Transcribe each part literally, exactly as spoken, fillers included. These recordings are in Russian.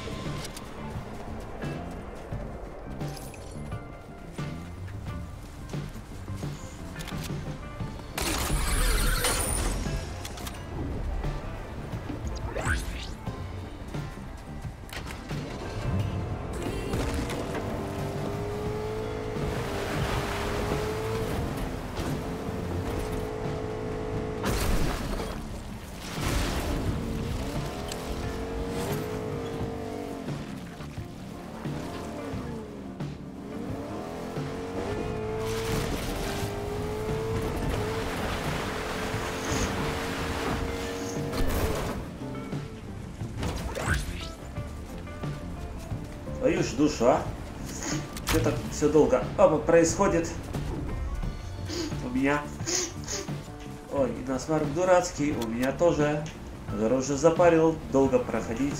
Твою ж душу, а? Что так все долго Опа, происходит у меня? Ой, и насмарк дурацкий, у меня тоже. Который уже запарил, долго проходить.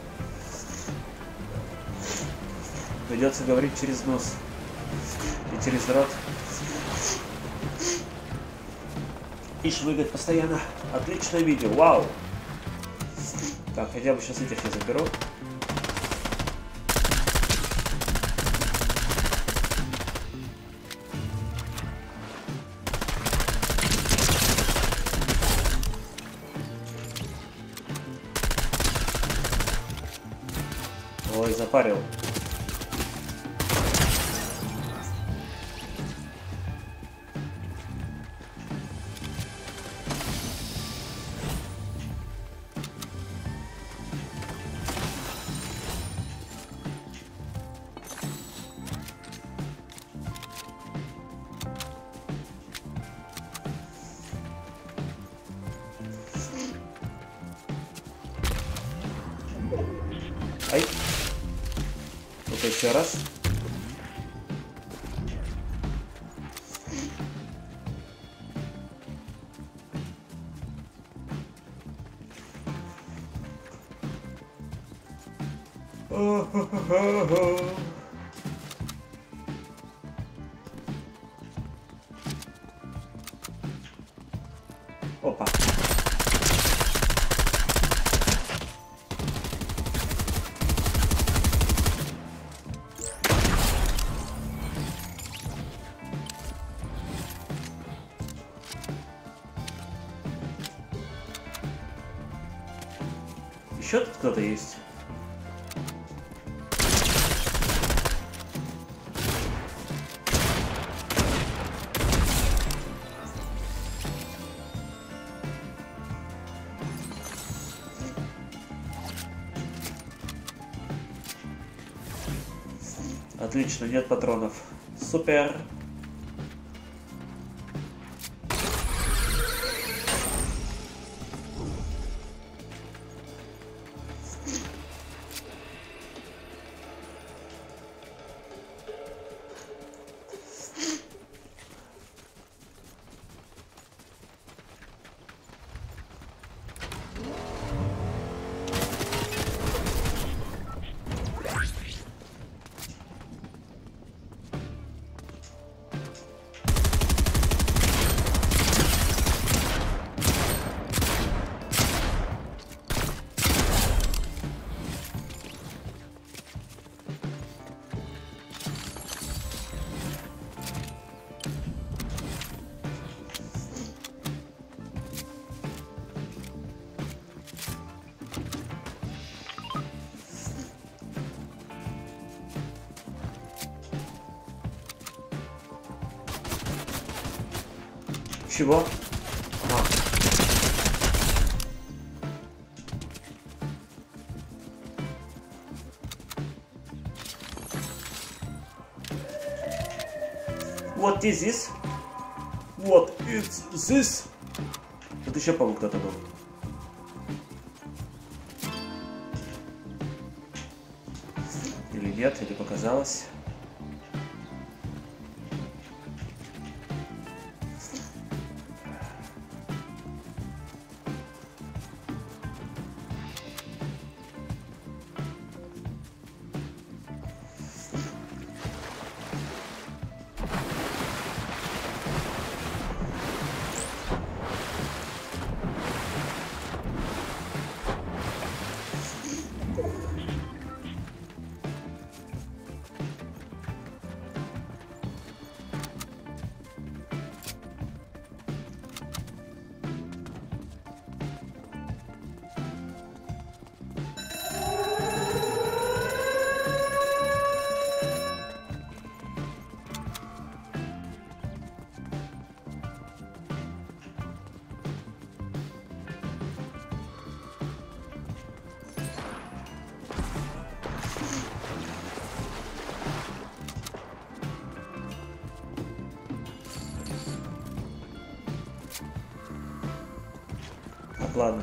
Придется говорить через нос и через рот. И шмыгать постоянно. Отличное видео, вау! Так, хотя бы сейчас этих я заберу. Ой, запарил. Ай. Ну-ка еще раз. Опа. Еще тут кто-то есть. Отлично, нет патронов. Супер. Чего? Ага. What is this? What is this? Тут еще, по-моему, кто-то был. Или нет, или показалось. Ладно.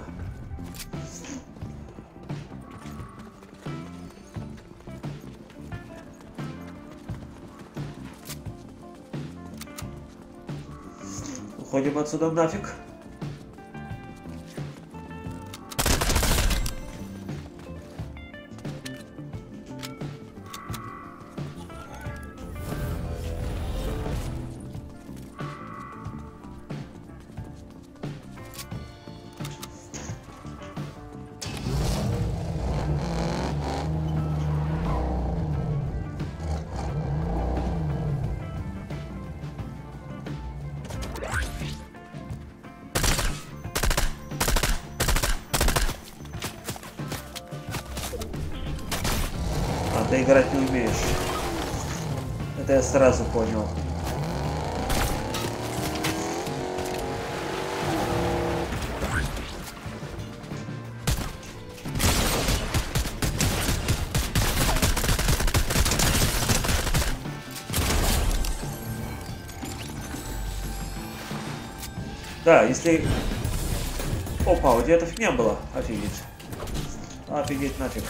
Уходим отсюда нафиг. Ты играть не умеешь. Это я сразу понял. Да, если... Опа, вот где-то фигня была. Офигеть. Офигеть нафиг.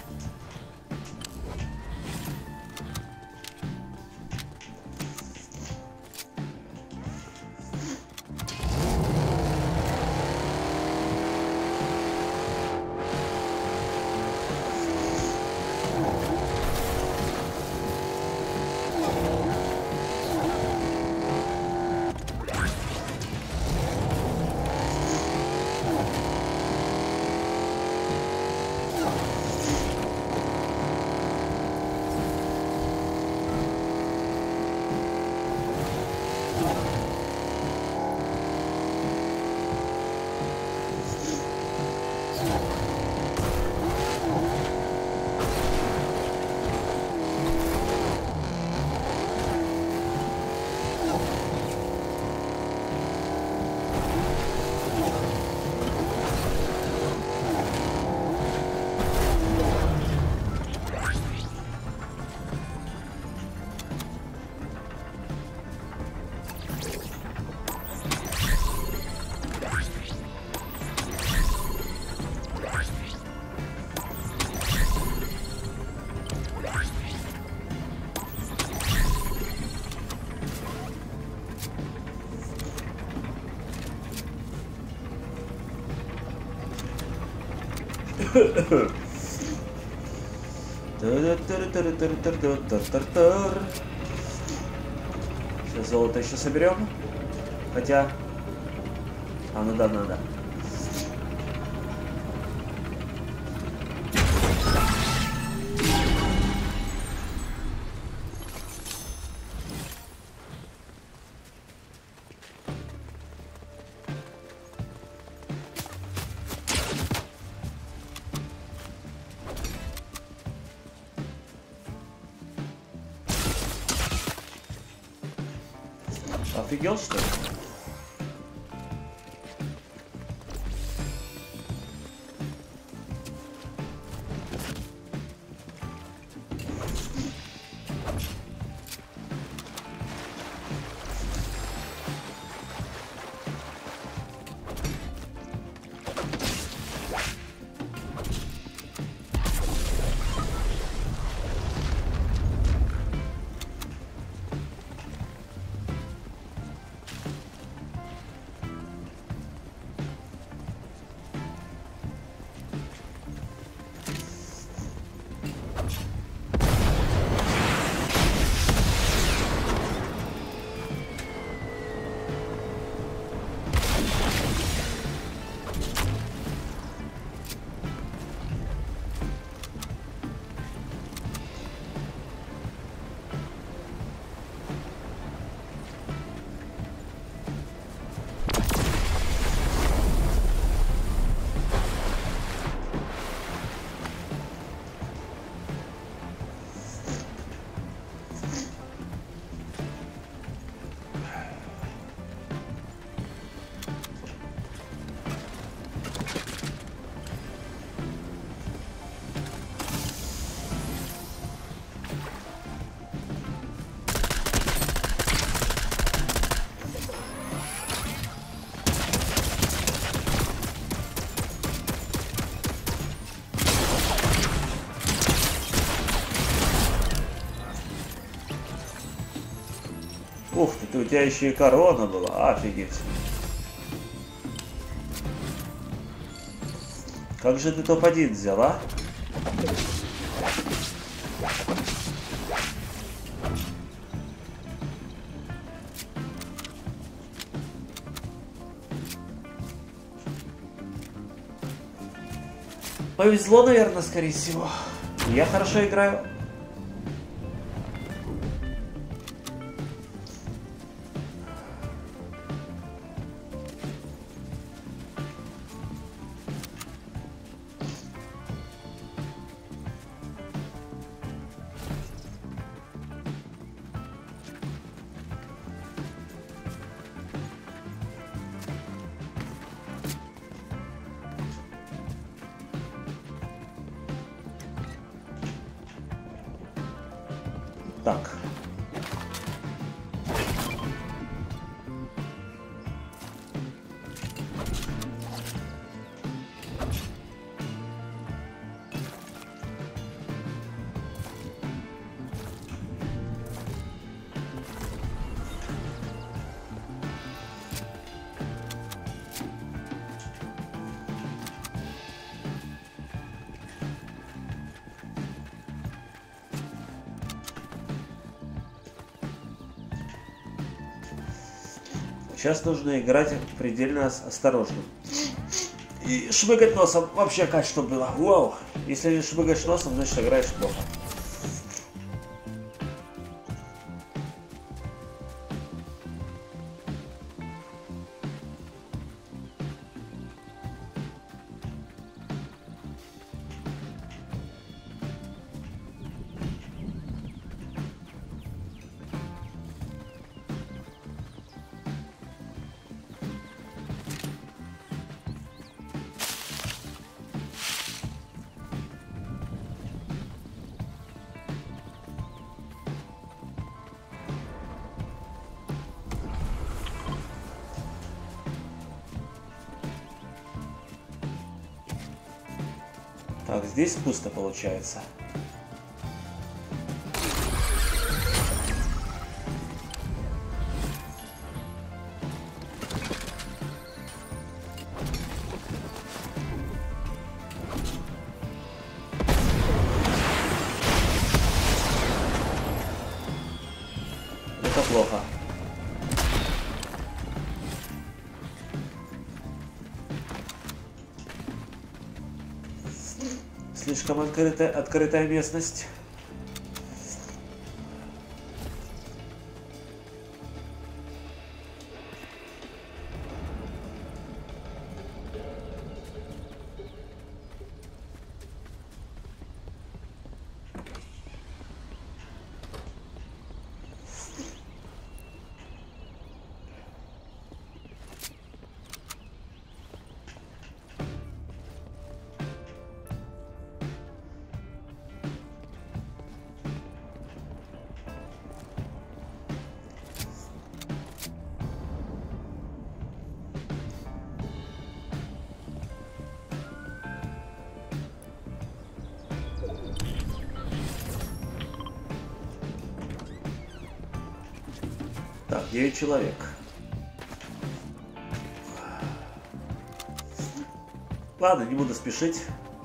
Сейчас золото еще соберем. Хотя... А, ну да, надо. Офигел, что ли? Ух ты, ты, у тебя еще и корона была, офигеть. Как же ты топ один взял, а? Повезло, наверное, скорее всего. Я хорошо играю. Так. Сейчас нужно играть предельно осторожно. И шмыгать носом. Вообще качество было. Вау. Если не шмыгаешь носом, значит играешь плохо. Так, здесь пусто получается. Это плохо. Слишком открытая, открытая местность. Так, девять человек. Ладно, не буду спешить.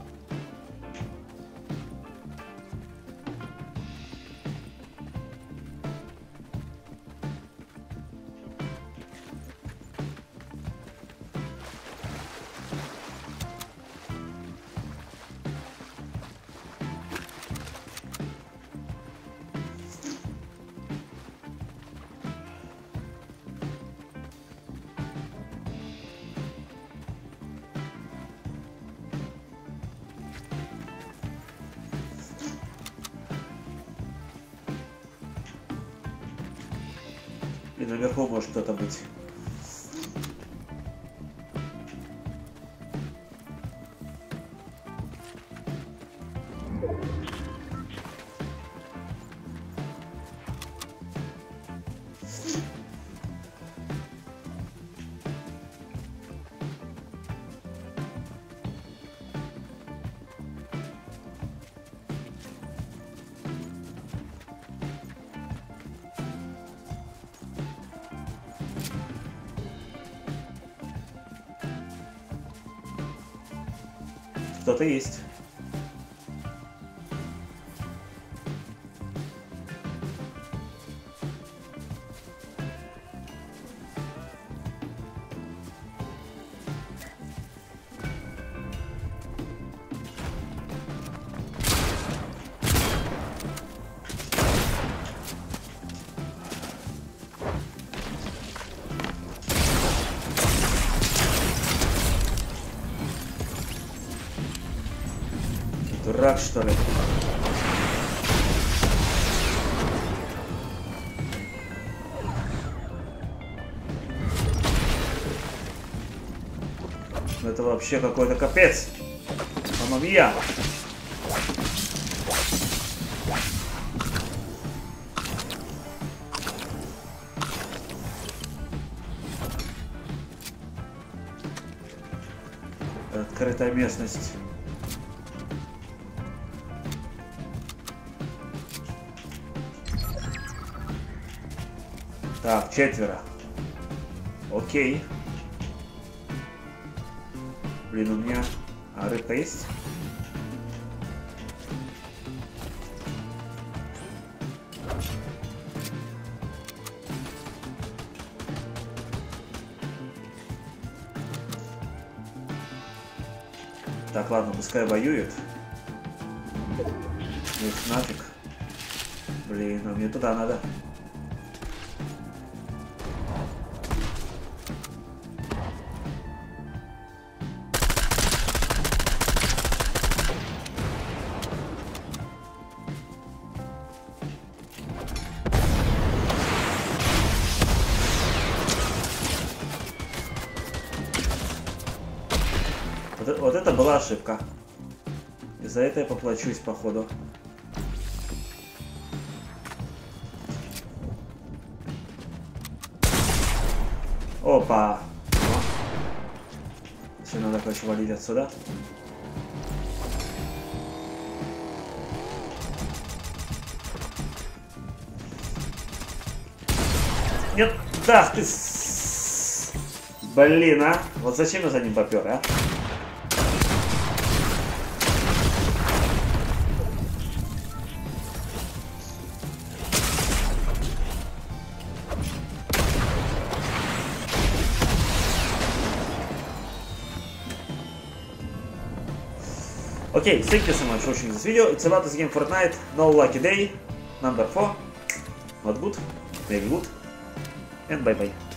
И наверху может кто-то быть. Кто-то есть. Дурак, что ли? Это вообще какой-то капец. Мамма мия. Открытая местность. Так, четверо. Окей. Блин, у меня... А рыбка есть? Так, ладно, пускай воюет. Ну их нафиг. Блин, а мне туда надо. Вот, вот это была ошибка. И за это я поплачусь, походу. Опа! Все, надо, короче, валить отсюда. Нет, да, ты... Блин, а! Вот зачем я за ним попер, а? Okay, thank you so much for watching this video. It's about this game Fortnite. No lucky day. Number four. Not good. Very good. And bye bye.